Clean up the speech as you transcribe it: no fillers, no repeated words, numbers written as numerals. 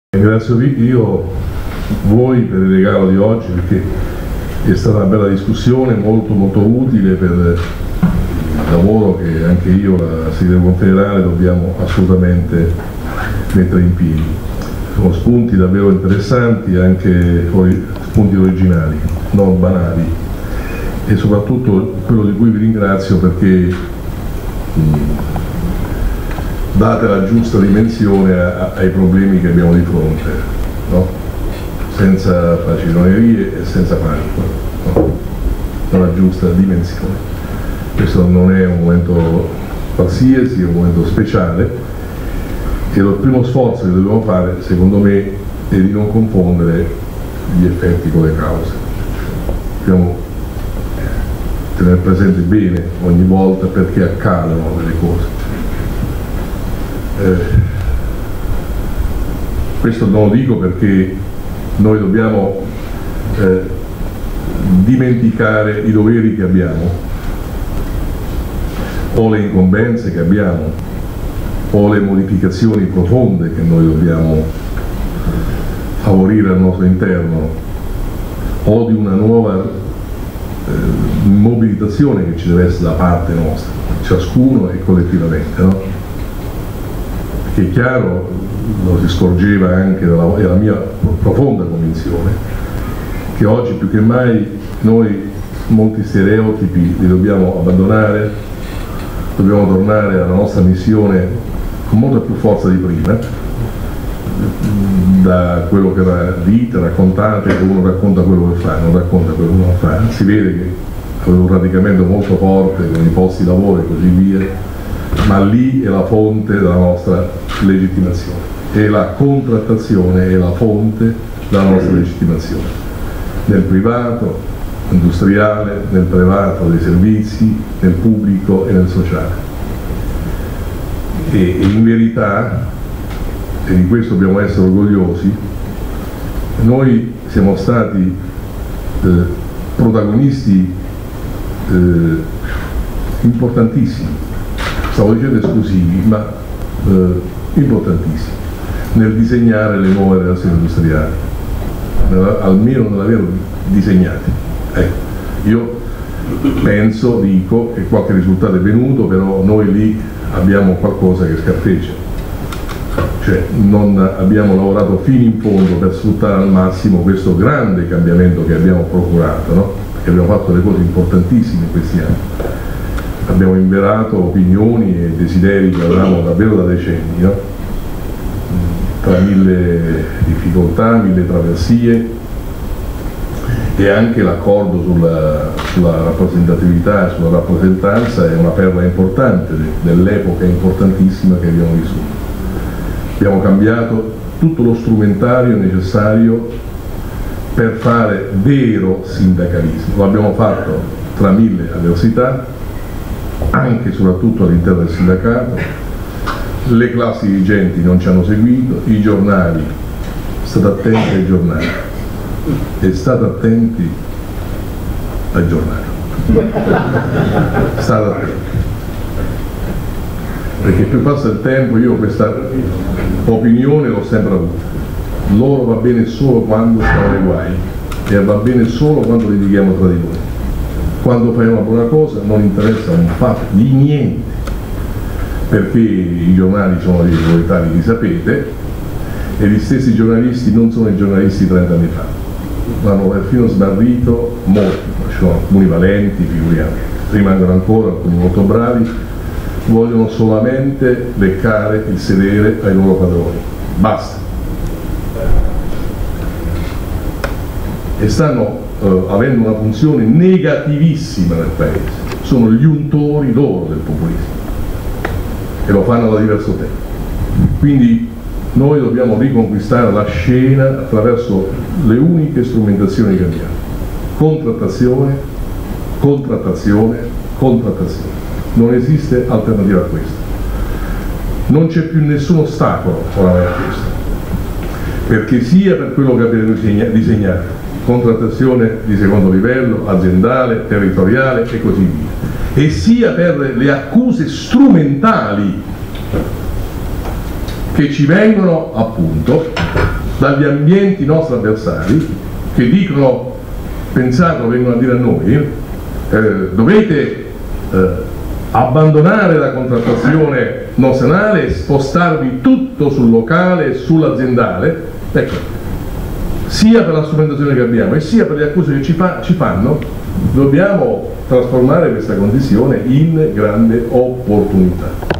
Ringrazio io voi per il regalo di oggi, perché è stata una bella discussione, molto utile per il lavoro che anche io, la Segreteria Confederale, dobbiamo assolutamente mettere in piedi. Sono spunti davvero interessanti, anche spunti originali, non banali, e soprattutto quello di cui vi ringrazio perché date la giusta dimensione ai problemi che abbiamo di fronte, no? Senza facilonerie e senza panico, no? La giusta dimensione. Questo non è un momento qualsiasi, è un momento speciale, e il primo sforzo che dobbiamo fare, secondo me, è di non confondere gli effetti con le cause. Dobbiamo tenere presente bene ogni volta perché accadono delle cose. Questo non lo dico perché noi dobbiamo dimenticare i doveri che abbiamo, o le incombenze che abbiamo, o le modificazioni profonde che noi dobbiamo favorire al nostro interno, o di una nuova mobilitazione che ci deve essere da parte nostra, ciascuno e collettivamente, no? È chiaro, lo si scorgeva anche dalla mia profonda convinzione, che oggi più che mai noi molti stereotipi li dobbiamo abbandonare, dobbiamo tornare alla nostra missione con molta più forza di prima, da quello che era dite, raccontate, che uno racconta quello che fa, non racconta quello che non fa. Si vede che aveva un radicamento molto forte con i posti di lavoro e così via, ma lì è la fonte della nostra legittimazione, e la contrattazione è la fonte della nostra legittimazione, nel privato industriale, nel privato dei servizi, nel pubblico e nel sociale. E in verità, e di questo dobbiamo essere orgogliosi, noi siamo stati protagonisti importantissimi, stavo dicendo esclusivi, ma importantissimi, nel disegnare le nuove relazioni industriali, almeno nell'aver disegnate. Io penso, dico, che qualche risultato è venuto, però noi lì abbiamo qualcosa che scarteccia, cioè non abbiamo lavorato fino in fondo per sfruttare al massimo questo grande cambiamento che abbiamo procurato, no? Perché abbiamo fatto delle cose importantissime in questi anni. Abbiamo inverato opinioni e desideri che avevamo davvero da decenni, no? Tra mille difficoltà, mille traversie, e anche l'accordo sulla rappresentatività e sulla rappresentanza è una perla importante dell'epoca importantissima che abbiamo vissuto. Abbiamo cambiato tutto lo strumentario necessario per fare vero sindacalismo. Lo abbiamo fatto tra mille avversità, anche e soprattutto all'interno del sindacato. Le classi dirigenti non ci hanno seguito, i giornali, state attenti ai giornali e state attenti ai giornali, state attenti, perché più passa il tempo, io questa opinione l'ho sempre avuta: loro va bene solo quando stanno nei guai, e va bene solo quando litighiamo tra di noi. Quando fai una buona cosa non interessa un fatto di niente, perché i giornali sono dei proprietari, li sapete, e gli stessi giornalisti non sono i giornalisti di 30 anni fa, l'hanno perfino smarrito molti, ci sono alcuni valenti, figuriamo, rimangono ancora alcuni molto bravi, vogliono solamente leccare il sedere ai loro padroni, basta. E stanno avendo una funzione negativissima nel paese, sono gli untori loro del populismo, e lo fanno da diverso tempo. Quindi noi dobbiamo riconquistare la scena attraverso le uniche strumentazioni che abbiamo: contrattazione, contrattazione, contrattazione. Non esiste alternativa a questo. Non c'è più nessun ostacolo oramai a questo, perché sia per quello che abbiamo disegnato, contrattazione di secondo livello, aziendale, territoriale e così via, e sia per le accuse strumentali che ci vengono appunto dagli ambienti nostri avversari che dicono, pensate, vengono a dire a noi, dovete abbandonare la contrattazione nazionale e spostarvi tutto sul locale e sull'aziendale. Ecco, sia per la strumentazione che abbiamo e sia per le accuse che ci fanno, dobbiamo trasformare questa condizione in grande opportunità.